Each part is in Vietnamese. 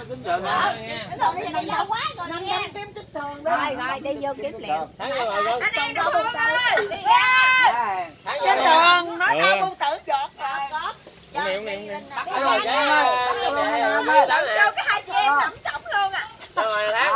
kiếm trường nè. Cái đồ này mình lâu quá rồi năm em kiếm kiếm trường đi. Rồi đi vô kiếm liệu. Tháng rồi. Anh em đâu buông tử. Đi ra. Cái trường nói tao buông tử giọt rồi. Có. Bắt rồi Cho cái hai chị em nằm cổng luôn à. Rồi tháng.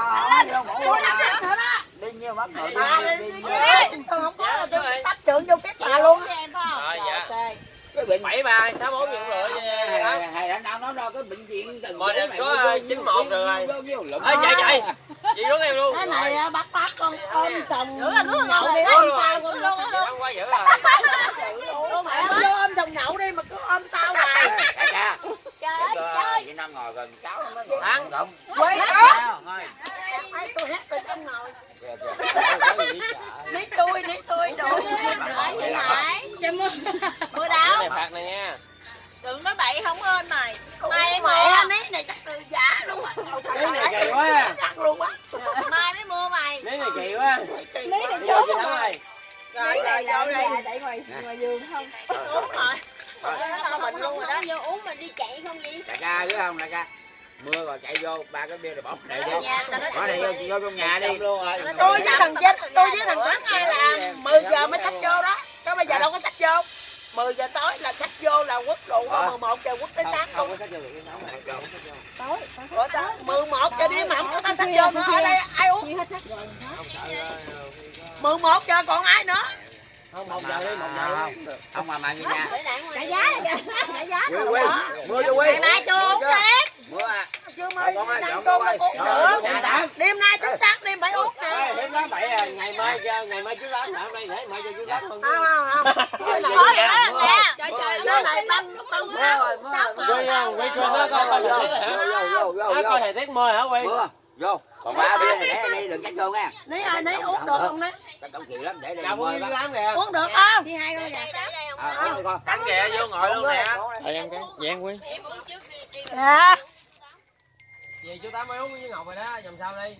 Đi nhiêu bắt rồi. Đi. Không có tắp trường vô kiếp bà luôn em phải không? Rồi dạ. Cái bệnh 7364 triệu rưỡi. hay là nào nó cái bệnh viện từng Rồi có 91 rồi. Chạy. Chị đứng em luôn. Cái này bắt phát con ôm sòng nhậu đi tao con luôn á. Quá dữ rồi. Con mẹ vô ôm sòng nhậu đi mà cứ ôm tao hoài. Trời chị Năm ngồi gần cháu nó mới Thắng. Quay đó. Ai tôi hết rồi tôi ngồi. Ní tôi đủ. Lại vậy lại. Mưa đâu? Này phạt này nha. Đừng nói bậy không ơn mày. Mai mẹ ní này chắc từ giá luôn á. Ní này kỳ quá. Chắc luôn á. Mai mới mua mày. Ní này kỳ quá. Ní này Vô chị Thắng ơi. Rồi Để ngoài vườn không? Đúng rồi. Tao mình luôn rồi đó. Vô uống mà đi chạy không vậy? đại ca biết không đại ca, mưa rồi chạy vô ba cái bia rồi bỏ này đi, bỏ này vô trong nhà đi. Tôi với thằng Tuấn nghe là 10 giờ mới xách vô đó, chứ bây giờ đâu có xách vô. 10 giờ tối là xách vô là quất rượu, 11 giờ quất tới sáng luôn. Tối 11 giờ đi mà không có tao xách vô nữa, ở đây ai uống? 11 giờ còn ai nữa? Không, 1 giờ đi, 1 giờ đi. Không mà như nha. Trả giá kìa, trả giá. Mưa cho Quy. Mai chưa uống tiếp. Mưa à. Chưa mới ăn cơm nó uống nữa. Đêm nay tới sáng đêm phải uống nè. Đêm đó bậy à, ngày mai trước đó, hôm nay để mai cho trước đó không. Không. Thôi rồi đó nè. Trời này băng Quy cương đó coi coi thời tiết mưa hả Quy? Mưa. Vô. Còn ba bia này để đi đừng tránh vô nha. Ní uống được không ní? Tao tổng chịu lắm để đi Chào mưa Quy lắm. lắm kìa. Uống được không? Chị hai con vậy. Con. Thắng kìa vô ngồi luôn nè. Rồi em cái, vậy em Quy. Dạ. Về chú Tám mới uống với Ngọc rồi đó, dòng sau đi.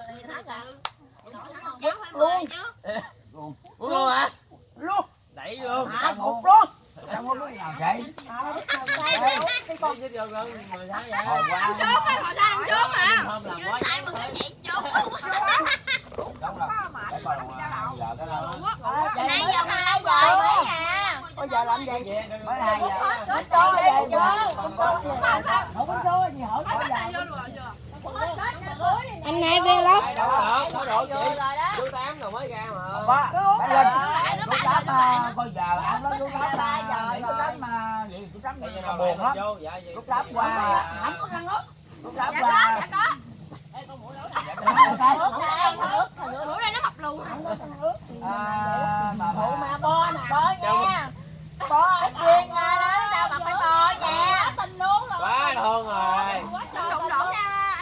Luôn. Uống luôn hả? Luôn. Đẩy luôn. Một luôn. Không có biết nào chạy. Con chết vô gần 10 tháng vậy. Hồi qua. Hôm làm quá. Đúng rồi. Để coi giờ cái đâu. 2 giờ 15 giờ mấy à. Bây giờ làm gì? Mới 2 giờ. Nó cho về chứ. Không có cho gì hỏi bây giờ. Anh hai về lắm. Có độ chị. Chú Tám rồi mới ra mà. Có. Lên. Chú Tám coi giờ ăn đó chú Tám nghĩ chú Tám vậy chú Tám buồn lắm. Chú Tám qua. Không có ăn ớt. Chú Tám qua. Bữa nay nó mập lù. Phụ mà bo nè. Bo nha. Bo ở chuyên đó. Đâu mà phải bo nha. Tình luôn rồi. Quá thương rồi. Đụng đổ ra.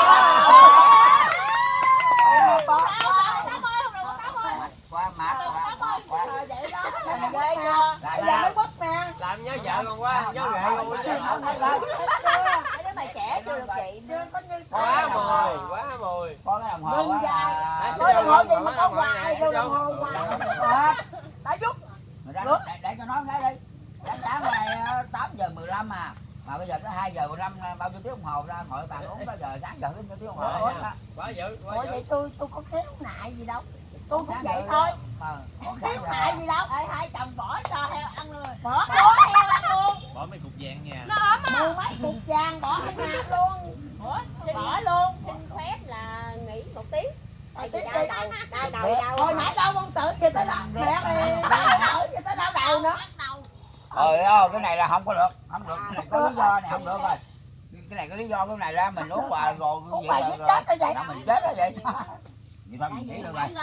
Qua mặt qua. Vậy đó. Ghê chưa? Bây giờ mới bút nè. Làm nhớ vợ còn quá, nhớ ghệ luôn chứ. Mấy đứa mày trẻ chưa được chị. Quá mùi. Có cái đồng hồ á. Có đồng hồ gì mà có hoài, vô đồng hồ hoài. Đã giúp. Để cho nó cái đi. Sáng này 8 giờ 15 mà bây giờ tới 2 giờ 15 bao nhiêu tiếng đồng hồ ra ngồi bàn uống tới giờ sáng giờ đến tiếng đồng hồ. Quá dữ. Ủa vậy tôi có thiếu nại gì đâu. Tôi cũng vậy thôi. Thiếu nại gì đâu. Hai chồng bỏ cho heo ăn luôn. Bỏ heo ăn luôn. Bỏ mấy cục vàng nha. Nó ốm á. Mua mấy cục vàng bỏ ở nhà luôn. Bỏ luôn. Xin phép là nghỉ 1 tiếng. Tại vì đau đầu. Hồi nãy đâu con tử gì tới đâu. Mẹ mày đau đầu gì tới đau đầu nữa. Cái này là không có được, không được. Cái này có lý do này không được rồi. Cái này có lý do cái này ra mình uống hoài rồi vậy là mình chết đó vậy. Vậy thôi mình chỉ được rồi.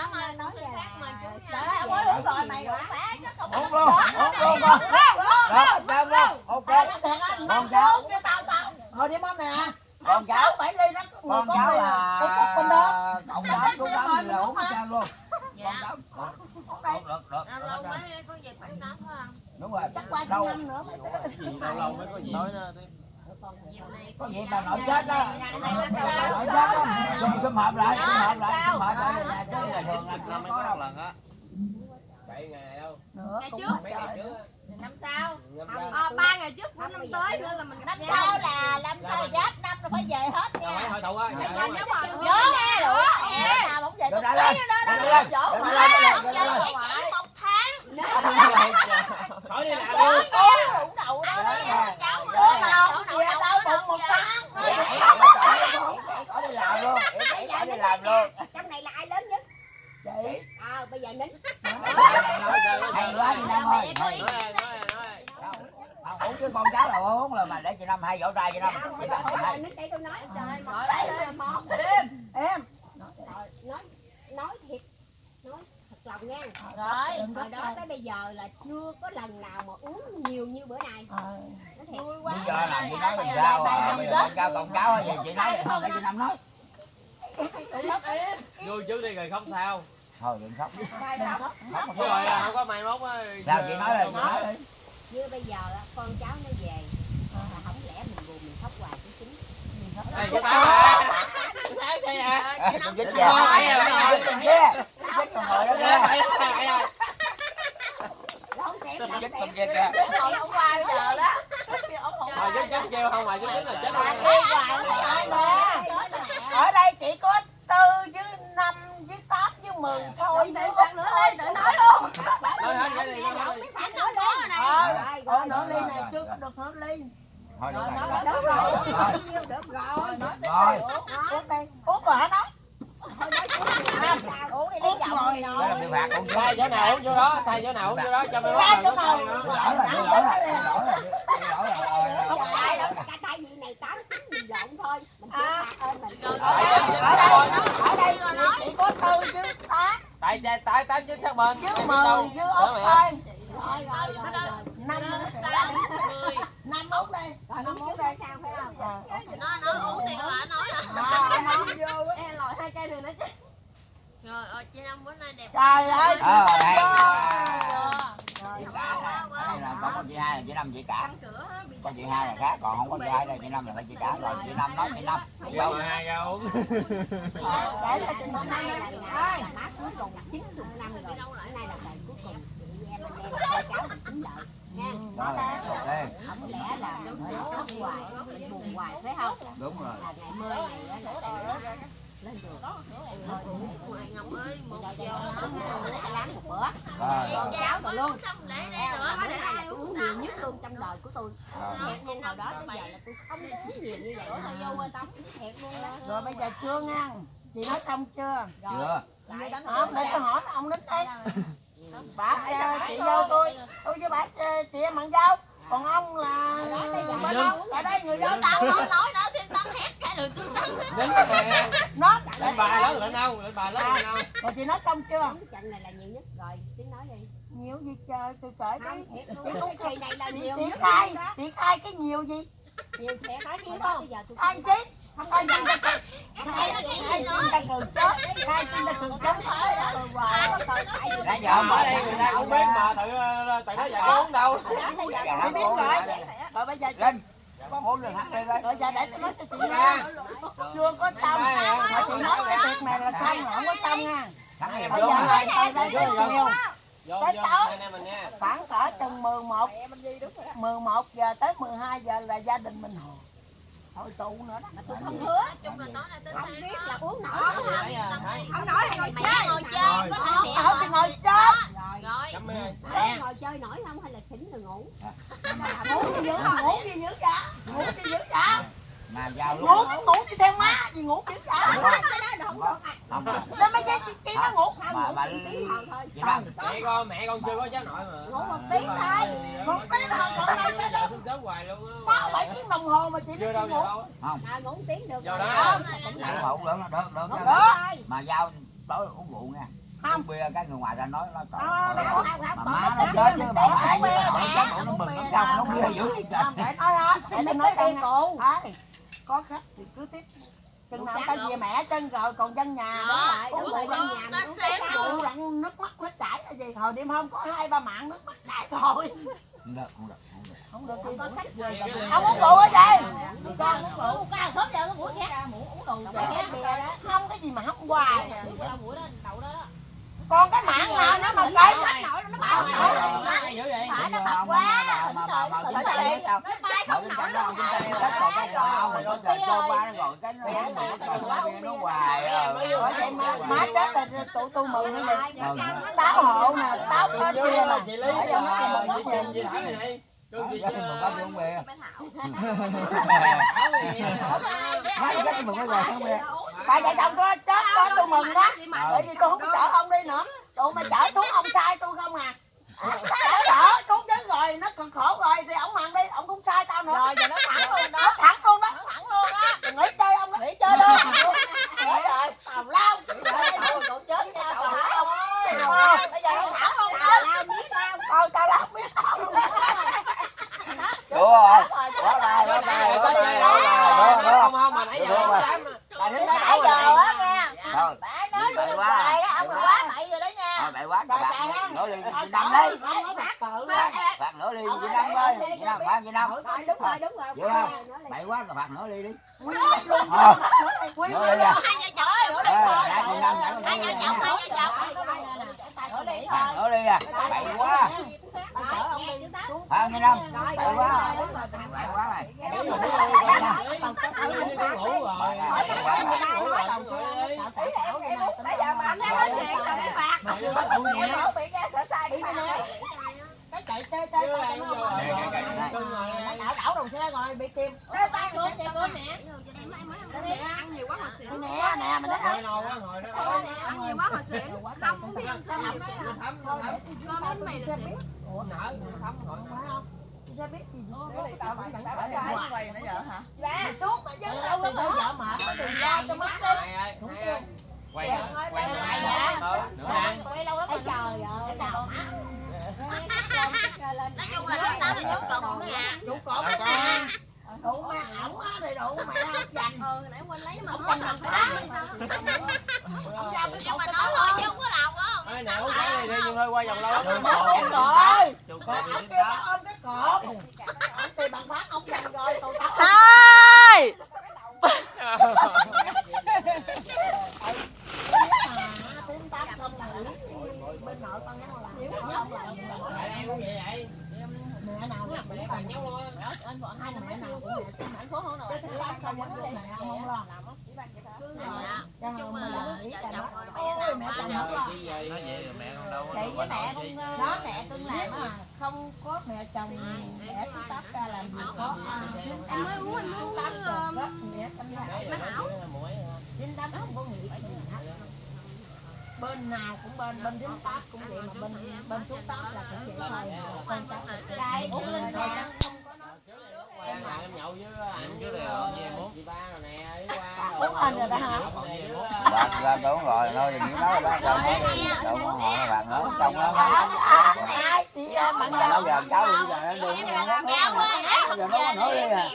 Rồi mày rồi Uống luôn con. Được, chân luôn. Ok. Con cháu. Hồi đi mâm nè. Con cháu 7 ly đó. Con cháu là bên đó. cộng tám chú tám là uống hết trơn luôn. Con cháu. Được. Lâu mới có dịp phải nóng phải không? Đúng rồi. Chắc qua lâu nữa mới Lâu mới có gì. Nói nó có gì mà nội chết đó. Nội chết đó. Chung hợp lại là chứ là thường là không có đâu. lần á. 7 ngày đâu. Ngày trước. Mấy ngày trước. Năm sau. 3 ngày trước của năm tới nữa là mình năm sau là năm sau giáp năm là phải về hết nha. đậu á. Nhớ nghe rồi. Em bóng về. Rồi ra lên. Một tháng. Khỏi đi làm luôn. Đủ đầu đó. Đâu bụng một tháng. Khỏi đi làm luôn. Khỏi đi làm luôn. Trong này là ai lớn nhất? Chị. Bây giờ nín. Hay quá chị Năm ơi. Uống chứ con cháu nào uống là mà để chị Năm hai vỗ tay chị Năm. Nín đây tôi nói. Trời Nói ơi, món. Em. Nói thiệt. Nói thật lòng nha. Rồi, hồi đó tới bây giờ là chưa có lần nào mà uống nhiều như bữa nay. Nói thiệt. Bây giờ làm chị nói làm sao con cháu gì chị nói không để chị Năm nói. Vui trước đi rồi không sao. Thôi đừng khóc. Khóc Rồi không có mai mốt á. Sao chị nói đi, chị nói đi. Như bây giờ con cháu nó về mà không lẽ mình buồn mình khóc hoài chứ chính. Ê, cái táo à. Cái táo chơi à. Con vít kìa. Con kia. Con vít còn ngồi đó kìa. Con vít con kia kìa. Còn hôm qua bây giờ đó. Mà chết kêu không mà chứ tính là chết Ở đây chỉ có 4 với 5 với 8 với 10 thôi. Để nữa lên để nói luôn. nói hết cái đi nói đi. Nửa ly này chưa có được nửa ly. Thôi được Rồi. rồi. Uống đây. Uống rồi hả nói? Uống đi lấy dầu Đây là bị phạt con Sai chỗ nào uống chỗ đó, sai chỗ nào uống chỗ đó cho mày Sai chỗ nào? Tại vì này 8 9 mình lộn thôi. Mình chưa phạt ơn mình. Ở đây chỉ có 4 với 8 tại 8 9 sát bên. với 10 với ốc thôi. Rồi. 5 uống đây. 5 uống đây. Sao phải không? Nó uống đi hả? Nói hả? Nó vô. Em lòi 2 cây rồi đó chứ. Rồi, chị Năm bữa nay đẹp. Trời ơi. Đây Wow. là có con chị hai là chị Năm chị cả. Con chị hai là khác, còn không có chị hai đây chị Năm là phải chị cả rồi. Chị Năm nói chị Năm. Đâu? Hai ra uống. Để cho chị Năm Nay đây. là má cuối cùng là 90 năm rồi. Hôm nay là ngày cuối cùng. Chị em anh em con cháu mình chính lợi. Nha. Rồi, ok. Không lẽ là mình khóc hoài, mình buồn hoài phải không? Đúng rồi. Là ngày mưa này là lên đường. Ngoài Ngọc ơi, một giờ Đã lắm một bữa. Rồi. Con cháu rồi luôn. xong lễ đây nữa. Cái này là tôi uống nhiều nhất luôn trong đời của tôi. Thiệt luôn, hồi đó tới giờ là tôi không có uống nhiều như vậy. Thôi vô quên tắm. Thiệt luôn đó. Rồi bây giờ chưa nha. Chị nói xong chưa? Chưa. Không, để tôi hỏi ông đến đây. Bà chị dâu tôi với bà chị em bạn dâu. Còn ông là bên ông ở đây người dâu Tao nói đó thêm tao hét cái rồi tôi tao. Đến cái này. nó Lên bà lớn lên đâu? Lên bà lớn lên đâu? rồi chị nói xong chưa? Trận này là nhiều nhất rồi. Tiếng nói đi. Nhiều gì trời tôi kể Không, cái thiệt luôn. Kỳ này là nhiều chị nhất. khai cái nhiều gì? Nhiều thiệt nói chứ không? Bây giờ tôi Khai chi? Khai chi ta Cái gì nói? ta cường chết. Khai chi ta cường chết. Nãy giờ Ở đây người ta cũng biết mà tự nó giải uống đâu. Chị biết rồi. Rồi bây giờ Lên. Con uống lên hát đi coi. rồi giờ để tôi nói cho chị nha. Chưa có xong. Mà chị nói cái tiệc này là xong rồi, không có xong nha. Thắng hiệp Bây vô. giờ là từ đây tới chiều. Vô Tới vô tối. anh em mình nha. Khoảng cỡ chừng 11 giờ tới 12 giờ là gia đình mình hồi. Thôi tụ nữa đó. Tôi không hứa. Chung là tối nay tới Không sáng biết đó. là uống nổi Không không? không nói ngồi chơi. Ngồi chơi. Không cậu thì ngồi chết. Rồi. Cảm ơn. Ngồi chơi nổi không hay là xỉn rồi ngủ? Ngủ gì dữ mà ngủ gì dữ vậy? Ngủ gì dữ vậy? Mà giao luôn. Ngủ đi theo má gì ngủ dữ vậy? Không. Nên mấy chị nó ngủ. Mà chị Năm. Mẹ con chưa có cháu nội mà. Ngủ 1 tiếng thôi. 1 tiếng thôi còn đây tới đâu? Sớm hoài luôn á. 6-7 tiếng đồng hồ mà chị Chưa nó đâu ngủ. đâu. Không. Ngủ 1 tiếng được Vô rồi. đó. Không được được. Mà giao tối uống rượu nha. Uống bia cái người ngoài ra nói trời ơi. Mà má nó chết chứ bà ngoại với cái nội chết bộ nó mừng nó sao nó bia dữ vậy trời. Để nói hết. Để tôi nói cho cụ. Có khách thì cứ tiếp. Chừng nào ta về mẹ chân rồi còn dân nhà Đó. uống rượu Uống dân nhà tới sáng uống luôn. rượu nước mắt nó chảy là gì hồi đêm hôm có 2-3 mạng nước mắt chảy rồi Không được. không được Có khách về rồi. không uống rượu hả chị Con uống rượu. Con sớm giờ nó ngủ khác. không cái gì mà hóng hoài Buổi đó đậu đó. còn cái mạng nào nữa mà kể nó mập quá. Má chết là tụi tôi mừng rồi. 6 hộ nè, 6 con kia nè. Bà vợ chồng tôi chết có tôi mừng đó. Bởi vì tôi không có chở ông đi nữa. Tụi mày chở xuống ông sai tôi không à. Chở xuống chứ rồi nó cực khổ rồi thì ông ăn đi, ông cũng sai tao nữa. Rồi giờ nó thẳng luôn đó. Nó thẳng luôn đó. Nó thẳng luôn á. Đừng nghĩ chơi ông đó. Nghĩ chơi luôn. Nghĩ rồi. Tào lao. Tụi chết nha, tào lao. Bây giờ nó thẳng luôn đó. Tào lao biết không? Tào lao biết không? Đúng rồi. Đó là không mà nãy giờ nãy giờ á nghe. Bà nói bậy được quá. rồi đó, ông quá bậy rồi đó nha. Bậy quá, phạt nửa ly Việt Nam đi. Phạt nửa ly Việt Nam thôi. Việt Nam phạt Việt Nam. Đúng rồi. Hiểu không? Bậy quá rồi phạt nửa ly đi. Nửa ly à. Việt Nam phạt nửa ly à. Bậy quá. Việt Nam. Bậy quá. Bậy quá mày. Cái chạy tê đảo đầu xe rồi bị kìm tê tay rồi chạy con nè ăn nhiều quá hồi xỉu. nè mình nói Ăn nhiều quá hồi xỉu. Không cũng biết ăn cơm nhiều xỉu. Cơm bánh mì là xỉu. nở thấm rồi xe biết gì tao vẫn chẳng phải là quay nữa giờ hả? mày suốt mày chứ đâu có vợ mà có tiền ra cho mất đi quay nữa ăn Quay lâu lắm trời ơi. Nói chung là lúc nào thì chú cột cũng nhà. chủ cổ cái nhà đủ mà ổng á thì đủ mày không dành Nãy quên lấy mà hết lần phải đá hay sao? Nhưng mà nói thôi chứ không có làm á. ai nào cái đi nhưng thôi qua vòng lâu rồi ông kia ôm cái cột ông thì bằng phát ông dành rồi tụi tao Hai tiếng tao không là bên nội con nhau là em cũng vậy vậy mẹ nào là mẹ bằng nhau luôn anh bọn hai là mẹ nào cũng vậy hạnh phúc không rồi cái tao không vấn đề mẹ không lo làm á cho Chung nên là là nghĩ vợ cả chồng nó rồi ôi mẹ chồng không lo nói vậy rồi mẹ con đâu chị với mẹ con đó mẹ cưng làm á không có mẹ chồng đẻ thứ táp ra làm gì có em mới uống anh uống táp rồi rất mẹ tâm ra má hảo. dính táp không có nghĩ gì hết bên nào cũng bên dính táp cũng vậy mà bên thuốc táp là cũng vậy thôi bên táp đây uống lên rồi không có nói em nhậu với anh chứ rồi về muốn chị ba rồi nè uống anh rồi đó hả Là đúng rồi, thôi đừng nói đó, đâu có hỏi bạn nữa, trong đó ai chị em bạn mà nó giờ cháu bây giờ nó đừng nó bây giờ nó có nữa đi à.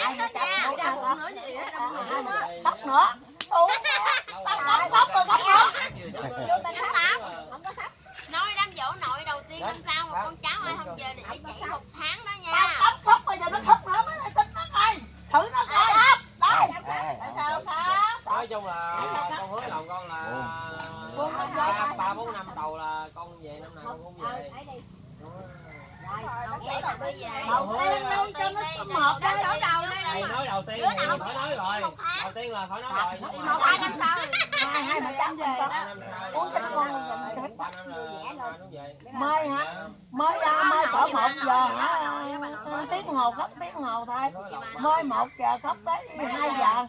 Khóc nữa uống tao khóc rồi khóc nữa Nói đám dỗ nội đầu tiên năm sau một con cháu ai không về thì chỉ 1 tháng đó nha. tao khóc bây giờ nó khóc nữa mới tính nó coi thử nó coi đây tại sao khóc nói chung là con hứa lòng con là 3-4 năm đầu là con về năm nào con cũng về Đầu tiên là tôi về. đầu tiên đi cho nó số 1 đây Nói đầu đây đi. nói đầu tiên thì phải nói rồi đầu tiên là phải nói rồi 1-2 năm sau. hai mẹ chăm về đó uống thích con mới hả mới ra mới cỡ 1 giờ hả tiếng hồ khóc tiếng hồ thôi mới 1 giờ khóc tới 2 giờ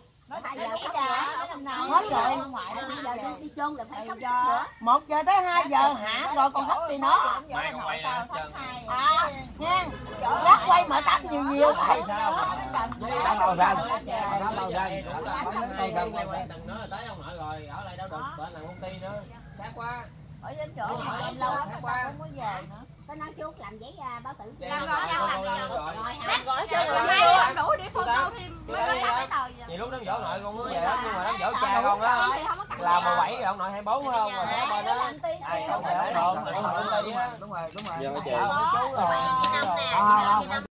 hết rồi 2 giờ đi chôn là phải khóc 1 giờ tới 2 giờ hả rồi còn khóc gì nữa mai con quay lại hết trơn nha lát quay mở tắm nhiều nhiều vậy Nó màu xanh, nó màu xanh, quay từng nữa tới ông nội rồi ở lại đâu được bên là công ty nữa sát quá ở trên chỗ em lâu lắm mà không có về nữa Có nói chú làm giấy báo tử. Làm rồi đâu làm bây giờ. làm Gọi cho rồi hay đủ đi photo thêm mấy cái giấy tờ. nhiều lúc đám dỗ nội con muốn về hết nhưng mà đám dỗ cha con á là 17 rồi ông nội 24 phải không rồi sát bên đó ai không về không được đúng rồi. giờ chú rồi